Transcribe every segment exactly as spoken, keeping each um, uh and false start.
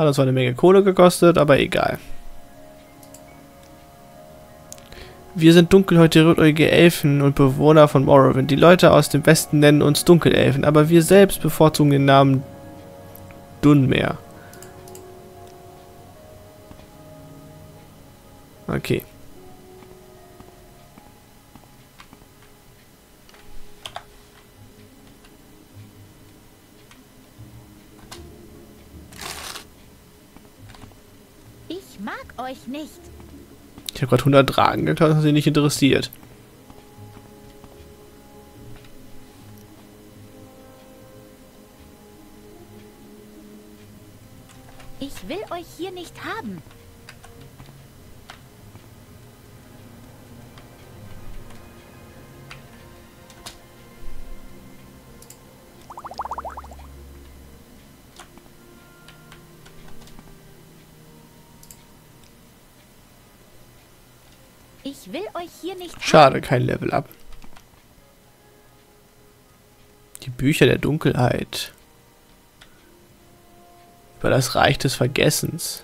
Hat uns zwar eine Menge Kohle gekostet, aber egal. Wir sind dunkelhäutige rötäugige Elfen und Bewohner von Morrowind. Die Leute aus dem Westen nennen uns Dunkelelfen, aber wir selbst bevorzugen den Namen Dunmer. Okay. Ich mag euch nicht. Ich habe gerade hundert Drachen geklaut, das sie nicht interessiert. Ich will euch hier nicht haben. Ich will euch hier nicht haben. Schade, kein Level up. Die Bücher der Dunkelheit. Über das Reich des Vergessens.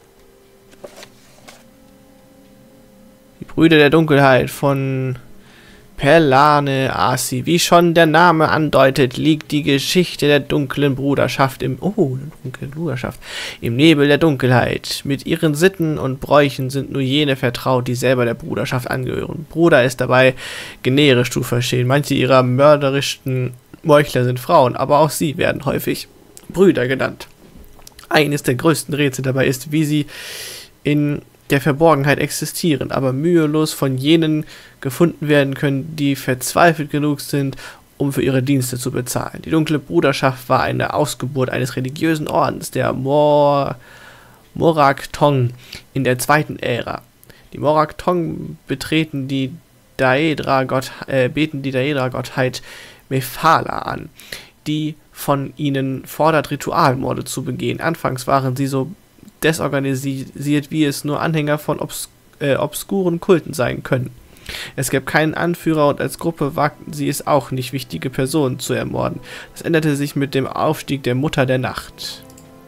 Die Brüder der Dunkelheit von Perlane Asi. Wie schon der Name andeutet, liegt die Geschichte der dunklen Bruderschaft im... Oh, dunkle Bruderschaft. Im Nebel der Dunkelheit. Mit ihren Sitten und Bräuchen sind nur jene vertraut, die selber der Bruderschaft angehören. Bruder ist dabei generisch zu verstehen. Manche ihrer mörderischen Meuchler sind Frauen, aber auch sie werden häufig Brüder genannt. Eines der größten Rätsel dabei ist, wie sie in der Verborgenheit existieren, aber mühelos von jenen gefunden werden können, die verzweifelt genug sind, um für ihre Dienste zu bezahlen. Die dunkle Bruderschaft war eine Ausgeburt eines religiösen Ordens, der Mor Morak Tong in der zweiten Ära. Die Morak Tong betreten die Daedra Gott, äh, beten die Daedra-Gottheit Mephala an, die von ihnen fordert, Ritualmorde zu begehen. Anfangs waren sie so desorganisiert, wie es nur Anhänger von obs äh, obskuren Kulten sein können. Es gab keinen Anführer und als Gruppe wagten sie es auch nicht, wichtige Personen zu ermorden. Das änderte sich mit dem Aufstieg der Mutter der Nacht.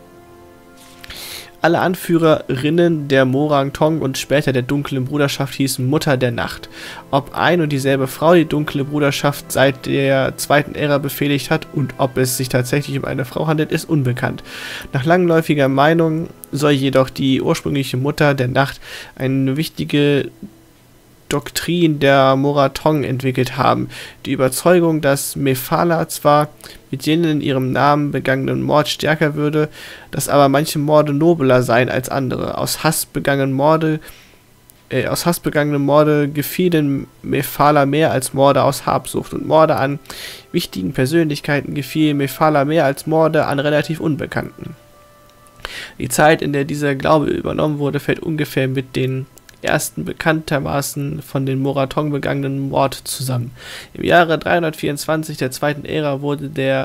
Alle Anführerinnen der Morang Tong und später der dunklen Bruderschaft hießen Mutter der Nacht. Ob ein und dieselbe Frau die dunkle Bruderschaft seit der zweiten Ära befehligt hat und ob es sich tatsächlich um eine Frau handelt, ist unbekannt. Nach langläufiger Meinung soll jedoch die ursprüngliche Mutter der Nacht eine wichtige Doktrin der Moratong entwickelt haben. Die Überzeugung, dass Mephala zwar mit jenen in ihrem Namen begangenen Mord stärker würde, dass aber manche Morde nobler seien als andere. Aus Hass begangenen Morde, äh, aus Hass begangene Morde gefielen Mephala mehr als Morde aus Habsucht und Morde an wichtigen Persönlichkeiten gefielen Mephala mehr als Morde an relativ Unbekannten. Die Zeit, in der dieser Glaube übernommen wurde, fällt ungefähr mit den ersten bekanntermaßen von den Moratong begangenen Mord zusammen. Im Jahre dreihundertvierundzwanzig der zweiten Ära wurde der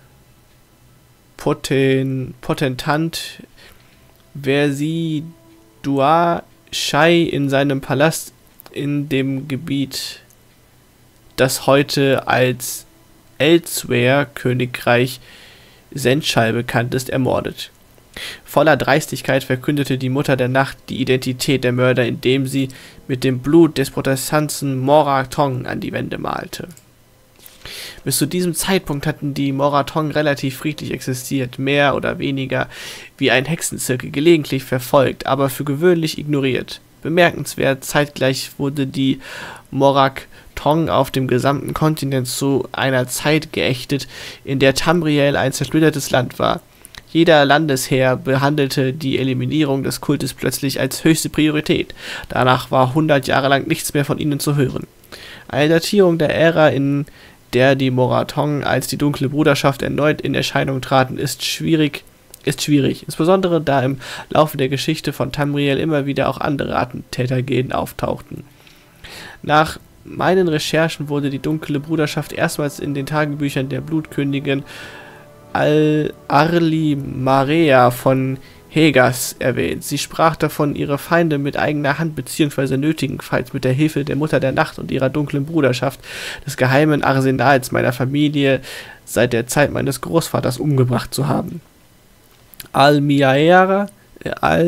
Poten Potentant Versi Dua Shai in seinem Palast in dem Gebiet, das heute als Elsewhere Königreich Senchal bekannt ist, ermordet. Voller Dreistigkeit verkündete die Mutter der Nacht die Identität der Mörder, indem sie mit dem Blut des Protestanten Moratong an die Wände malte. Bis zu diesem Zeitpunkt hatten die Moratong relativ friedlich existiert, mehr oder weniger wie ein Hexenzirkel, gelegentlich verfolgt, aber für gewöhnlich ignoriert. Bemerkenswert, zeitgleich wurde die Morak Tong auf dem gesamten Kontinent zu einer Zeit geächtet, in der Tamriel ein zersplittertes Land war. Jeder Landesherr behandelte die Eliminierung des Kultes plötzlich als höchste Priorität. Danach war hundert Jahre lang nichts mehr von ihnen zu hören. Eine Datierung der Ära, in der die Moratong als die dunkle Bruderschaft erneut in Erscheinung traten, ist schwierig, ist schwierig, insbesondere da im Laufe der Geschichte von Tamriel immer wieder auch andere Attentätergilden auftauchten. Nach meinen Recherchen wurde die dunkle Bruderschaft erstmals in den Tagebüchern der Blutkönigin Al-Arli Marea von Hegas erwähnt. Sie sprach davon, ihre Feinde mit eigener Hand bzw. nötigenfalls mit der Hilfe der Mutter der Nacht und ihrer dunklen Bruderschaft des geheimen Arsenals meiner Familie seit der Zeit meines Großvaters umgebracht zu haben. Almiaera, äh,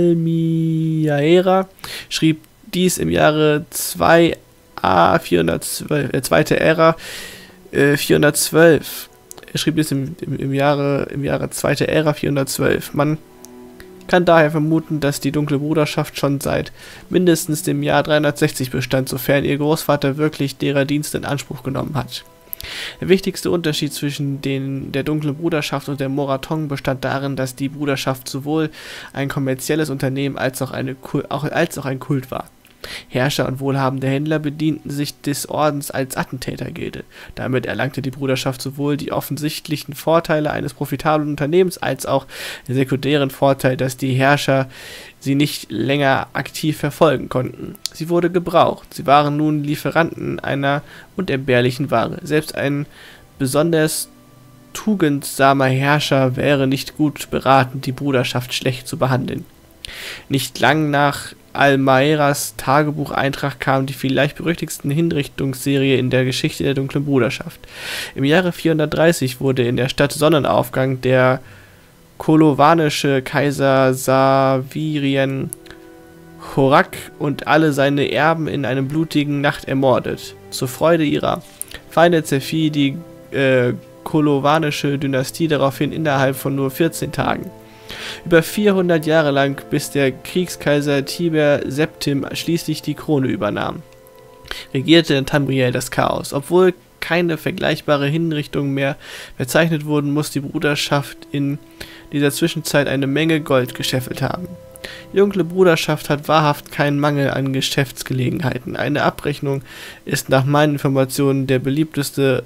Almiaera schrieb dies im Jahre zwei a vierhundertzwölf, äh, zweite Ära äh, vierhundertzwölf. Er schrieb dies im, im, im Jahre im Jahre zweite Ära vierhundertzwölf. Man kann daher vermuten, dass die Dunkle Bruderschaft schon seit mindestens dem Jahr dreihundertsechzig bestand, sofern ihr Großvater wirklich derer Dienste in Anspruch genommen hat. Der wichtigste Unterschied zwischen den, der Dunklen Bruderschaft und der Morathon bestand darin, dass die Bruderschaft sowohl ein kommerzielles Unternehmen als auch, eine, auch, als auch ein Kult war. Herrscher und wohlhabende Händler bedienten sich des Ordens als Attentätergilde. Damit erlangte die Bruderschaft sowohl die offensichtlichen Vorteile eines profitablen Unternehmens als auch den sekundären Vorteil, dass die Herrscher sie nicht länger aktiv verfolgen konnten. Sie wurde gebraucht. Sie waren nun Lieferanten einer unentbehrlichen Ware. Selbst ein besonders tugendsamer Herrscher wäre nicht gut beraten, die Bruderschaft schlecht zu behandeln. Nicht lang nach Almaeras Tagebucheintrag kam die vielleicht berüchtigsten Hinrichtungsserie in der Geschichte der Dunklen Bruderschaft. Im Jahre vierhundertdreißig wurde in der Stadt Sonnenaufgang der kolovanische Kaiser Savirien Horak und alle seine Erben in einer blutigen Nacht ermordet. Zur Freude ihrer Feinde zerfiel die äh, kolovanische Dynastie daraufhin innerhalb von nur vierzehn Tagen. Über vierhundert Jahre lang, bis der Kriegskaiser Tiber Septim schließlich die Krone übernahm, regierte in Tamriel das Chaos. Obwohl keine vergleichbare Hinrichtungen mehr verzeichnet wurden, muss die Bruderschaft in dieser Zwischenzeit eine Menge Gold gescheffelt haben. Die Dunkle Bruderschaft hat wahrhaft keinen Mangel an Geschäftsgelegenheiten. Eine Abrechnung ist nach meinen Informationen der beliebteste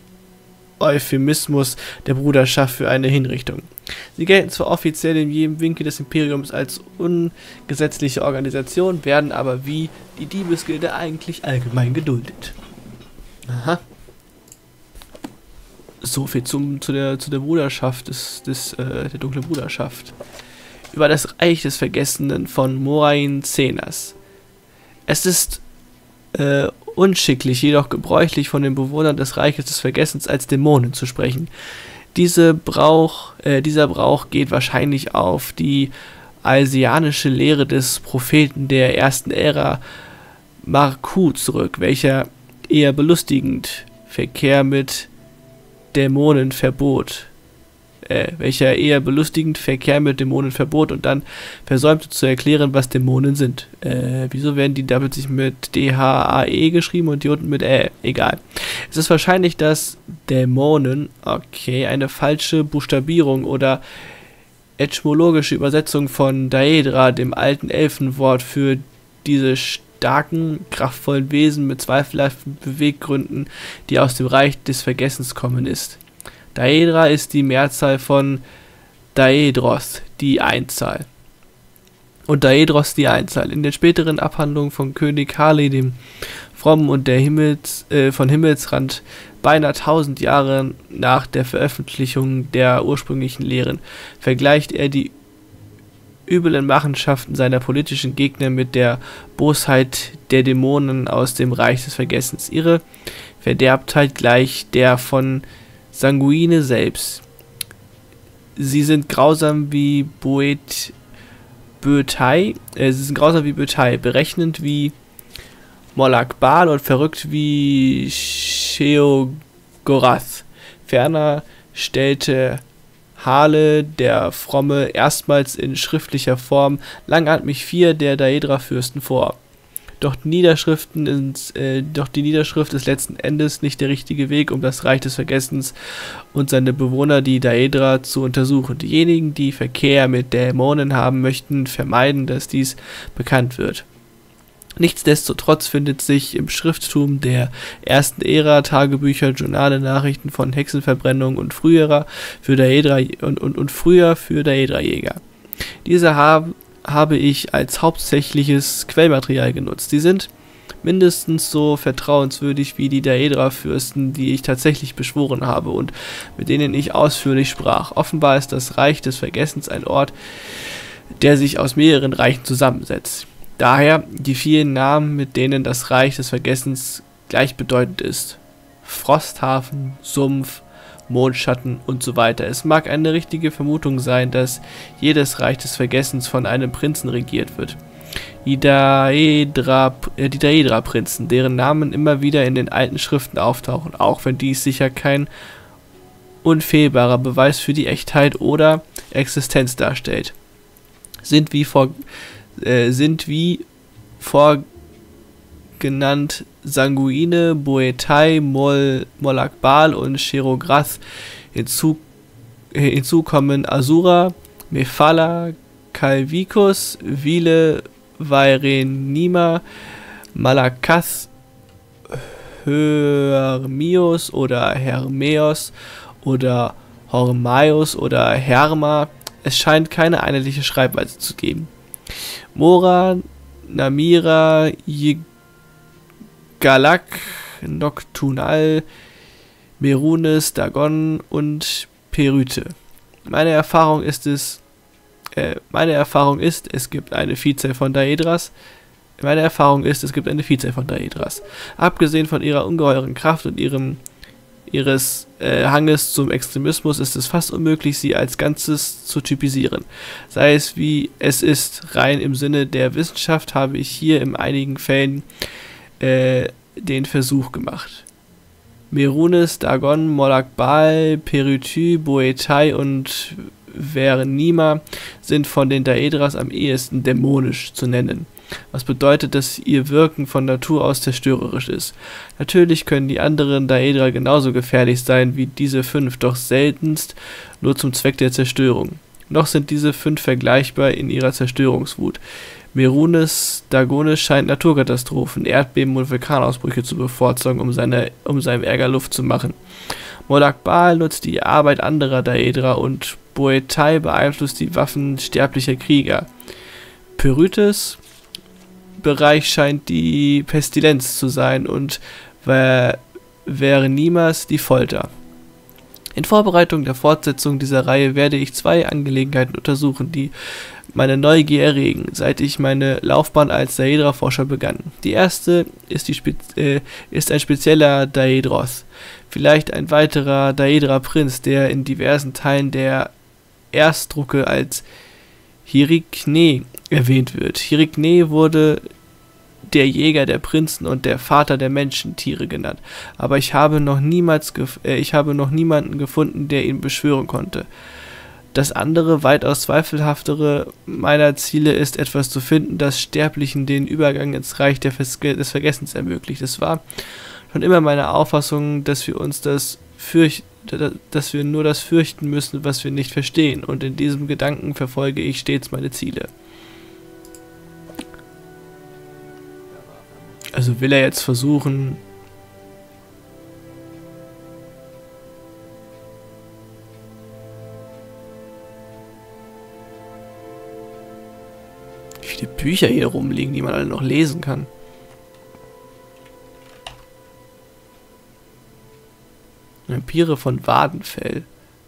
Euphemismus der Bruderschaft für eine Hinrichtung. Sie gelten zwar offiziell in jedem Winkel des Imperiums als ungesetzliche Organisation, werden aber wie die Diebesgilde eigentlich allgemein geduldet. Aha. So viel zum, zu, der, zu der Bruderschaft, des, des, äh, der Dunklen Bruderschaft. Über das Reich des Vergessenen von Morain Cenas. Es ist äh, unschicklich, jedoch gebräuchlich von den Bewohnern des Reiches des Vergessens als Dämonen zu sprechen. Diese Brauch, äh, dieser Brauch geht wahrscheinlich auf die alsianische Lehre des Propheten der ersten Ära Marku zurück, welcher eher belustigend Verkehr mit Dämonen verbot. Äh, welcher eher belustigend Verkehr mit Dämonen verbot und dann versäumte zu erklären, was Dämonen sind. Äh, wieso werden die da plötzlich mit D H A E geschrieben und die unten mit Ä? Egal. Es ist wahrscheinlich, dass Dämonen, okay, eine falsche Buchstabierung oder etymologische Übersetzung von Daedra, dem alten Elfenwort für diese starken, kraftvollen Wesen mit zweifelhaften Beweggründen, die aus dem Reich des Vergessens kommen, ist. Daedra ist die Mehrzahl von Daedros, die Einzahl. Und Daedros die Einzahl. In den späteren Abhandlungen von König Hali, dem Frommen und der Himmels, äh, von Himmelsrand, beinahe tausend Jahre nach der Veröffentlichung der ursprünglichen Lehren, vergleicht er die üblen Machenschaften seiner politischen Gegner mit der Bosheit der Dämonen aus dem Reich des Vergessens. Ihre Verderbtheit gleicht der von Sanguine selbst. Sie sind grausam wie Boet Bötai, äh, sie sind grausam wie Bötai, berechnend wie Molakbal und verrückt wie Sheogorath. Ferner stellte Hale, der Fromme, erstmals in schriftlicher Form langatmig vier der Daedra-Fürsten vor. Doch die, Niederschriften ins, äh, doch die Niederschrift ist letzten Endes nicht der richtige Weg, um das Reich des Vergessens und seine Bewohner, die Daedra, zu untersuchen. Diejenigen, die Verkehr mit Dämonen haben möchten, vermeiden, dass dies bekannt wird. Nichtsdestotrotz findet sich im Schrifttum der ersten Ära Tagebücher, Journale, Nachrichten von Hexenverbrennung und früherer für Daedra und, und, und früher für Daedra-Jäger. Diese haben habe ich als hauptsächliches Quellmaterial genutzt. Sie sind mindestens so vertrauenswürdig wie die Daedra-Fürsten, die ich tatsächlich beschworen habe und mit denen ich ausführlich sprach. Offenbar ist das Reich des Vergessens ein Ort, der sich aus mehreren Reichen zusammensetzt. Daher die vielen Namen, mit denen das Reich des Vergessens gleichbedeutend ist. Frosthafen, Sumpf, Mondschatten und so weiter. Es mag eine richtige Vermutung sein, dass jedes Reich des Vergessens von einem Prinzen regiert wird. Die Daedra, äh, die Daedra-Prinzen, deren Namen immer wieder in den alten Schriften auftauchen, auch wenn dies sicher kein unfehlbarer Beweis für die Echtheit oder Existenz darstellt, sind wie vor, äh, sind wie vorgenannt Sanguine, Boetai, Mol, Molakbal und Sherograth. Hinzu, äh, hinzu kommen Asura, Mephala, Kalvikus, Vile, Vairenima, Malakath, Hermios oder Hermeos oder Hormaios oder Herma. Es scheint keine einheitliche Schreibweise zu geben. Mora, Namira, Yigalak, Noctunal, Merunes, Dagon und Perüte. Meine Erfahrung ist es, äh, meine Erfahrung ist, es gibt eine Vielzahl von Daedras. Meine Erfahrung ist, es gibt eine Vielzahl von Daedras. Abgesehen von ihrer ungeheuren Kraft und ihrem ihres äh, Hanges zum Extremismus ist es fast unmöglich, sie als Ganzes zu typisieren. Sei es wie es ist, rein im Sinne der Wissenschaft, habe ich hier in einigen Fällen äh, den Versuch gemacht. Merunes, Dagon, Molakbal, Perütü, Boetai und Vernima sind von den Daedras am ehesten dämonisch zu nennen, was bedeutet, dass ihr Wirken von Natur aus zerstörerisch ist. Natürlich können die anderen Daedra genauso gefährlich sein wie diese fünf, doch seltenst nur zum Zweck der Zerstörung. Noch sind diese fünf vergleichbar in ihrer Zerstörungswut. Merunes Dagones scheint Naturkatastrophen, Erdbeben und Vulkanausbrüche zu bevorzugen, um, seine, um seinem Ärger Luft zu machen. Molakbal nutzt die Arbeit anderer Daedra und Boetai beeinflusst die Waffen sterblicher Krieger. Perütes Bereich scheint die Pestilenz zu sein und Vernimas die Folter. In Vorbereitung der Fortsetzung dieser Reihe werde ich zwei Angelegenheiten untersuchen, die meine Neugier erregen, seit ich meine Laufbahn als Daedra-Forscher begann. Die erste ist, die Spe äh, ist ein spezieller Daedros, vielleicht ein weiterer Daedra-Prinz, der in diversen Teilen der Erstdrucke als Hirikne erwähnt wird. Hirikne wurde der Jäger der Prinzen und der Vater der Menschentiere genannt, aber ich habe noch niemals äh, ich habe noch niemanden gefunden, der ihn beschwören konnte. Das andere, weitaus zweifelhaftere meiner Ziele ist, etwas zu finden, das Sterblichen den Übergang ins Reich der Vers des Vergessens ermöglicht. Es war schon immer meine Auffassung, dass wir uns das fürchten, dass wir nur das fürchten müssen, was wir nicht verstehen, und in diesem Gedanken verfolge ich stets meine Ziele. Also will er jetzt versuchen, wie viele Bücher hier rumliegen, die man alle noch lesen kann. Vampire von Wadenfell.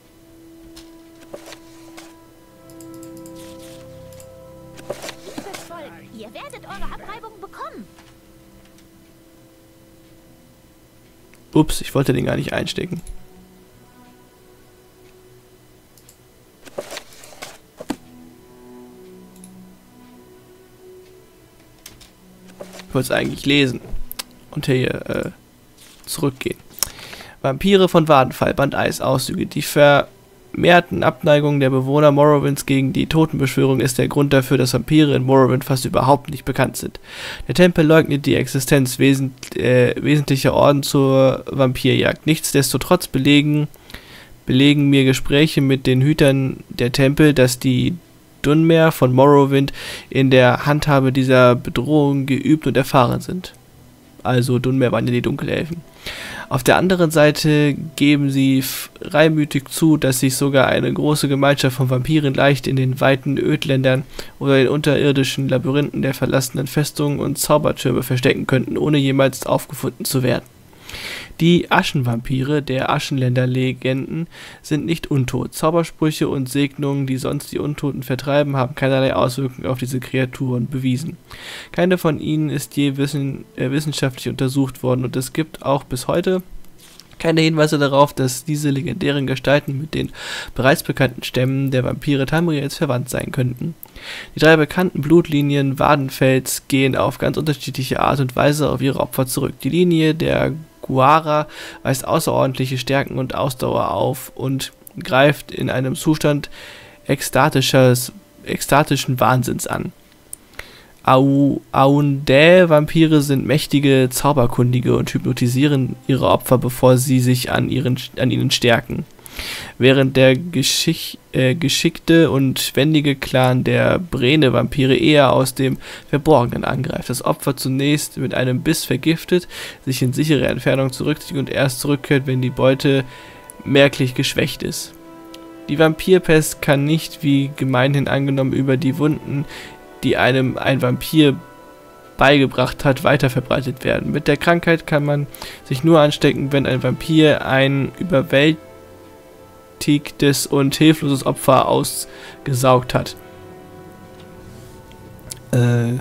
Liebes Volk, ihr werdet eure Abreibung bekommen. Ups, ich wollte den gar nicht einstecken. Ich wollte es eigentlich lesen und hier äh, zurückgehen. Vampire von Wadenfall, Band eins, Auszüge. Die vermehrten Abneigungen der Bewohner Morrowinds gegen die Totenbeschwörung ist der Grund dafür, dass Vampire in Morrowind fast überhaupt nicht bekannt sind. Der Tempel leugnet die Existenz wesent, äh, wesentlicher Orden zur Vampirjagd. Nichtsdestotrotz belegen, belegen mir Gespräche mit den Hütern der Tempel, dass die Dunmer von Morrowind in der Handhabe dieser Bedrohung geübt und erfahren sind. Also Dunmer waren ja die Dunkelelfen. Auf der anderen Seite geben sie freimütig zu, dass sich sogar eine große Gemeinschaft von Vampiren leicht in den weiten Ödländern oder in unterirdischen Labyrinthen der verlassenen Festungen und Zaubertürme verstecken könnten, ohne jemals aufgefunden zu werden. Die Aschenvampire der Aschenländer-Legenden sind nicht untot. Zaubersprüche und Segnungen, die sonst die Untoten vertreiben, haben keinerlei Auswirkungen auf diese Kreaturen bewiesen. Keine von ihnen ist je wissen, äh, wissenschaftlich untersucht worden, und es gibt auch bis heute Keine Hinweise darauf, dass diese legendären Gestalten mit den bereits bekannten Stämmen der Vampire Tamriels verwandt sein könnten. Die drei bekannten Blutlinien Wadenfels gehen auf ganz unterschiedliche Art und Weise auf ihre Opfer zurück. Die Linie der Guara weist außerordentliche Stärken und Ausdauer auf und greift in einem Zustand ekstatisches, ekstatischen Wahnsinns an. Au Aundä-Vampire sind mächtige Zauberkundige und hypnotisieren ihre Opfer, bevor sie sich an, ihren, an ihnen stärken. Während der geschick, äh, geschickte und wendige Clan der Brene-Vampire eher aus dem Verborgenen angreift. Das Opfer zunächst mit einem Biss vergiftet, sich in sichere Entfernung zurückzieht und erst zurückkehrt, wenn die Beute merklich geschwächt ist. Die Vampirpest kann nicht, wie gemeinhin angenommen, über die Wunden, die einem ein Vampir beigebracht hat, weiterverbreitet werden. Mit der Krankheit kann man sich nur anstecken, wenn ein Vampir ein überwältigtes und hilfloses Opfer ausgesaugt hat. Äh,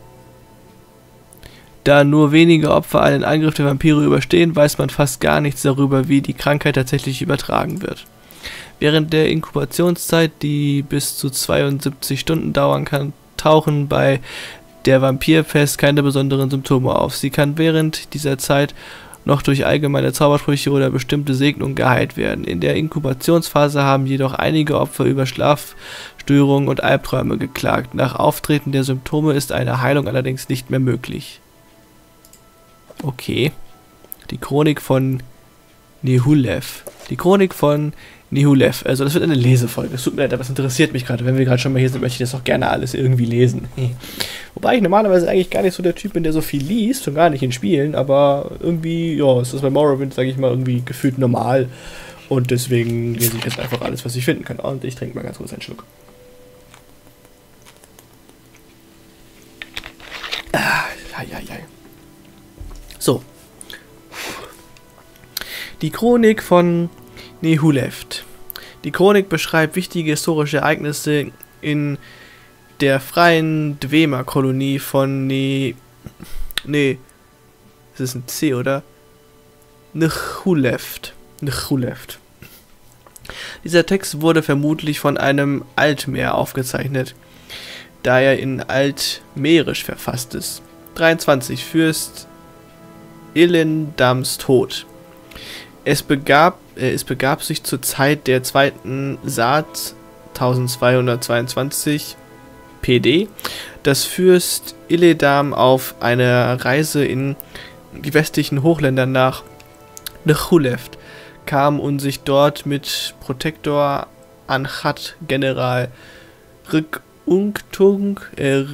da nur wenige Opfer einen Angriff der Vampire überstehen, weiß man fast gar nichts darüber, wie die Krankheit tatsächlich übertragen wird. Während der Inkubationszeit, die bis zu zweiundsiebzig Stunden dauern kann, tauchen bei der Vampirpest keine besonderen Symptome auf. Sie kann während dieser Zeit noch durch allgemeine Zaubersprüche oder bestimmte Segnungen geheilt werden. In der Inkubationsphase haben jedoch einige Opfer über Schlafstörungen und Albträume geklagt. Nach Auftreten der Symptome ist eine Heilung allerdings nicht mehr möglich. Okay. Die Chronik von Nehulev. Die Chronik von Nehulev. Also das wird eine Lesefolge. Es tut mir leid, aber es interessiert mich gerade. Wenn wir gerade schon mal hier sind, möchte ich das auch gerne alles irgendwie lesen. Wobei ich normalerweise eigentlich gar nicht so der Typ bin, der so viel liest und gar nicht in Spielen, aber irgendwie, ja, es ist bei Morrowind, sage ich mal, irgendwie gefühlt normal. Und deswegen lese ich jetzt einfach alles, was ich finden kann. Und ich trinke mal ganz kurz einen Schluck. Ah, ja, ja. So. Die Chronik von Nehulev. Die Chronik beschreibt wichtige historische Ereignisse in der freien Dwemer-Kolonie von Ne... Ne... Das ist ein C, oder? Nehulev. Nehulev. Dieser Text wurde vermutlich von einem Altmer aufgezeichnet, da er in Altmerisch verfasst ist. dreiundzwanzig. Fürst Illendams Tod. Es begab, äh, es begab sich zur Zeit der zweiten Saat zwölfhundertzweiundzwanzig P D, dass Fürst Illedam auf einer Reise in die westlichen Hochländer nach Nehulev kam und sich dort mit Protektor Anchat General Rückungtung, äh,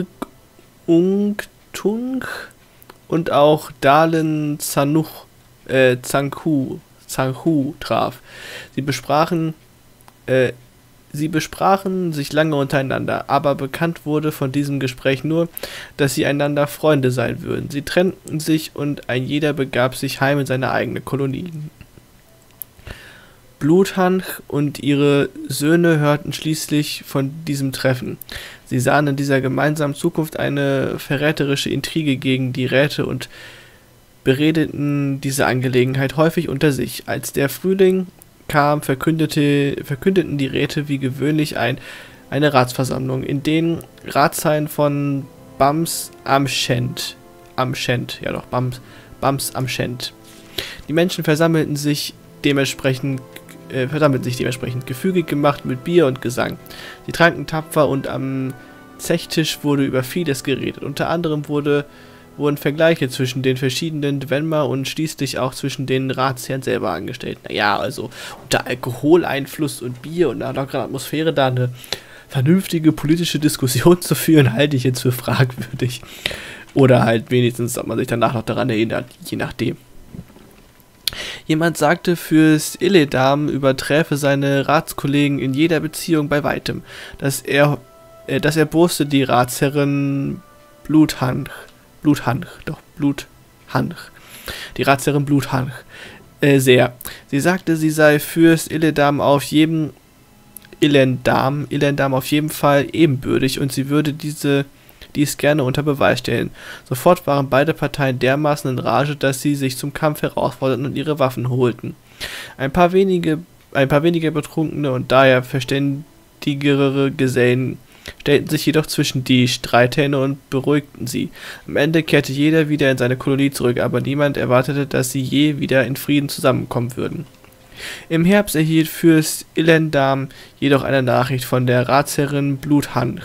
Rückungtung und auch Dalen Zanuch Äh, Zanku, Zanku traf. Sie besprachen, äh, sie besprachen sich lange untereinander, aber bekannt wurde von diesem Gespräch nur, dass sie einander Freunde sein würden. Sie trennten sich und ein jeder begab sich heim in seine eigene Kolonie. Bluthanch und ihre Söhne hörten schließlich von diesem Treffen. Sie sahen in dieser gemeinsamen Zukunft eine verräterische Intrige gegen die Räte und beredeten diese Angelegenheit häufig unter sich. Als der Frühling kam, verkündete, verkündeten die Räte wie gewöhnlich ein, eine Ratsversammlung, in den Ratsherren von Bams am Schent, am Schent, ja doch, Bams, Bams am Schent. Die Menschen versammelten sich dementsprechend, äh, versammelten sich dementsprechend gefügig gemacht mit Bier und Gesang. Sie tranken tapfer und am Zechtisch wurde über vieles geredet. Unter anderem wurde wurden Vergleiche zwischen den verschiedenen Dwemer und schließlich auch zwischen den Ratsherren selber angestellt. Naja, also unter Alkoholeinfluss und Bier und einer lockeren Atmosphäre da eine vernünftige politische Diskussion zu führen, halte ich jetzt für fragwürdig. Oder halt wenigstens, ob man sich danach noch daran erinnert, je nachdem. Jemand sagte, Fürst Illedam überträfe seine Ratskollegen in jeder Beziehung bei weitem, dass er, äh, dass er boste die Ratsherrin Bluthanch Bluthanch, doch Bluthanch, die Ratsherrin Bluthanch, äh, sehr. Sie sagte, sie sei Fürst Illedam auf jedem Illendam, Illendam auf jeden Fall ebenbürtig und sie würde diese dies gerne unter Beweis stellen. Sofort waren beide Parteien dermaßen in Rage, dass sie sich zum Kampf herausforderten und ihre Waffen holten. Ein paar wenige, ein paar weniger betrunkene und daher verständigere Gesellen stellten sich jedoch zwischen die Streithähne und beruhigten sie. Am Ende kehrte jeder wieder in seine Kolonie zurück, aber niemand erwartete, dass sie je wieder in Frieden zusammenkommen würden. Im Herbst erhielt Fürst Illendam jedoch eine Nachricht von der Ratsherrin Bluthanch,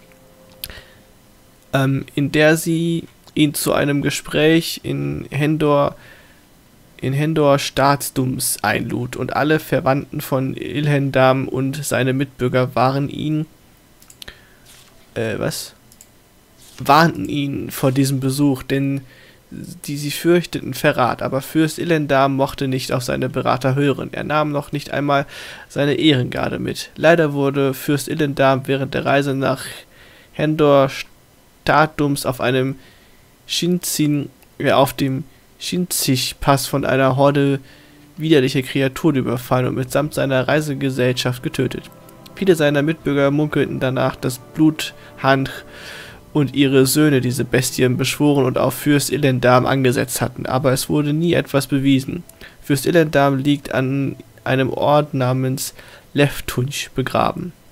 ähm, in der sie ihn zu einem Gespräch in Hendor in Hendor Staatsdums einlud, und alle Verwandten von Illendam und seine Mitbürger waren ihn äh, was? warnten ihn vor diesem Besuch, denn die sie fürchteten Verrat, aber Fürst Illendam mochte nicht auf seine Berater hören. Er nahm noch nicht einmal seine Ehrengarde mit. Leider wurde Fürst Illendam während der Reise nach Hendor Staatsdums auf einem Shinzin, äh, auf dem Shinzig-Pass von einer Horde widerlicher Kreaturen überfallen und mitsamt seiner Reisegesellschaft getötet. Viele seiner Mitbürger munkelten danach, dass Bluthanch und ihre Söhne diese Bestien beschworen und auf Fürst Illendam angesetzt hatten, aber es wurde nie etwas bewiesen. Fürst Illendam liegt an einem Ort namens Leftunch begraben.